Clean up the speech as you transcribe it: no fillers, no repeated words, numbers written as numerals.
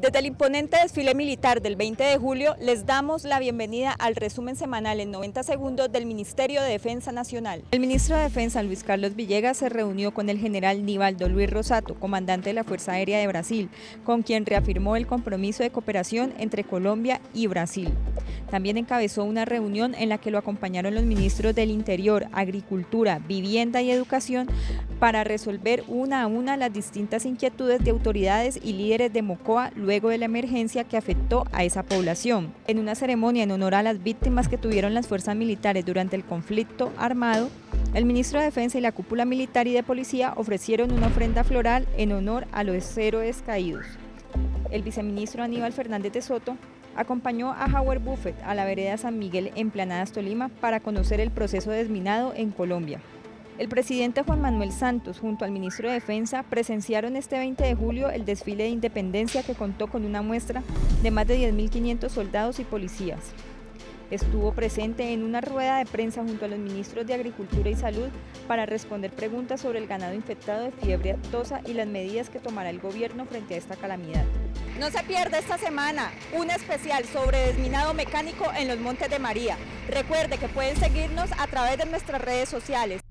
Desde el imponente desfile militar del 20 de julio, les damos la bienvenida al resumen semanal en 90 segundos del Ministerio de Defensa Nacional. El ministro de Defensa, Luis Carlos Villegas, se reunió con el general Nivaldo Luis Rosato, comandante de la Fuerza Aérea de Brasil, con quien reafirmó el compromiso de cooperación entre Colombia y Brasil. También encabezó una reunión en la que lo acompañaron los ministros del Interior, Agricultura, Vivienda y Educación para resolver una a una las distintas inquietudes de autoridades y líderes de Mocoa luego de la emergencia que afectó a esa población. En una ceremonia en honor a las víctimas que tuvieron las fuerzas militares durante el conflicto armado, el ministro de Defensa y la cúpula militar y de policía ofrecieron una ofrenda floral en honor a los héroes caídos. El viceministro Aníbal Fernández de Soto acompañó a Howard Buffett a la vereda San Miguel en Planadas, Tolima, para conocer el proceso de desminado en Colombia. El presidente Juan Manuel Santos, junto al ministro de Defensa, presenciaron este 20 de julio el desfile de independencia que contó con una muestra de más de 10.500 soldados y policías. Estuvo presente en una rueda de prensa junto a los ministros de Agricultura y Salud para responder preguntas sobre el ganado infectado de fiebre aftosa y las medidas que tomará el gobierno frente a esta calamidad. No se pierda esta semana un especial sobre desminado mecánico en los Montes de María. Recuerde que pueden seguirnos a través de nuestras redes sociales.